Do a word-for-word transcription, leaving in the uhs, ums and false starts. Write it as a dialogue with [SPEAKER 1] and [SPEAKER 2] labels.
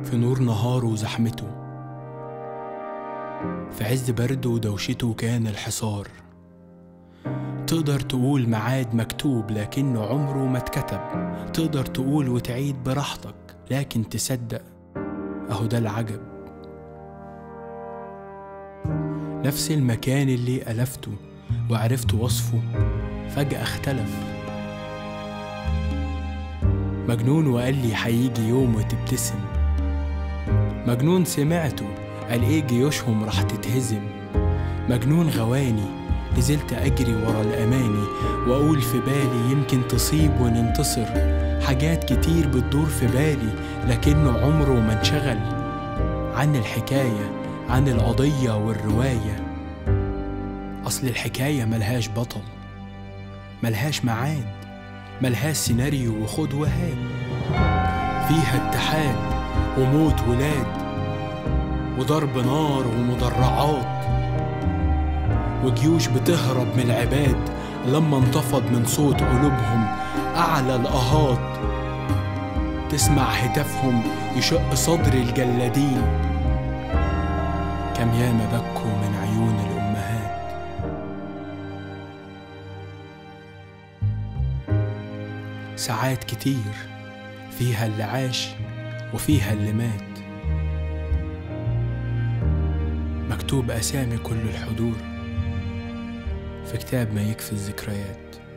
[SPEAKER 1] في نور نهاره وزحمته، في عز برده ودوشته كان الحصار. تقدر تقول ميعاد مكتوب لكنه عمره ما اتكتب، تقدر تقول وتعيد براحتك لكن تصدق اهو ده العجب. نفس المكان اللي ألفته وعرفت وصفه فجأة اختلف. مجنون وقال لي هيجي يوم وتبتسم، مجنون سمعته قال ايه جيوشهم راح تتهزم. مجنون غواني نزلت أجري ورا الأماني وأقول في بالي يمكن تصيب وننتصر. حاجات كتير بتدور في بالي لكنه عمره ما انشغل عن الحكاية، عن القضية والرواية. أصل الحكاية ملهاش بطل، ملهاش معاد، ملهاش سيناريو وخد وهات. فيها اتحاد وموت ولاد وضرب نار ومدرعات وجيوش بتهرب من العباد لما انتفض من صوت قلوبهم أعلى الأهات. تسمع هتافهم يشق صدر الجلادين، كم ياما بكوا من عيون الأمهات. ساعات كتير فيها اللي عاش وفيها اللي مات، مكتوب أسامي كل الحضور في كتاب ما يكفي الذكريات.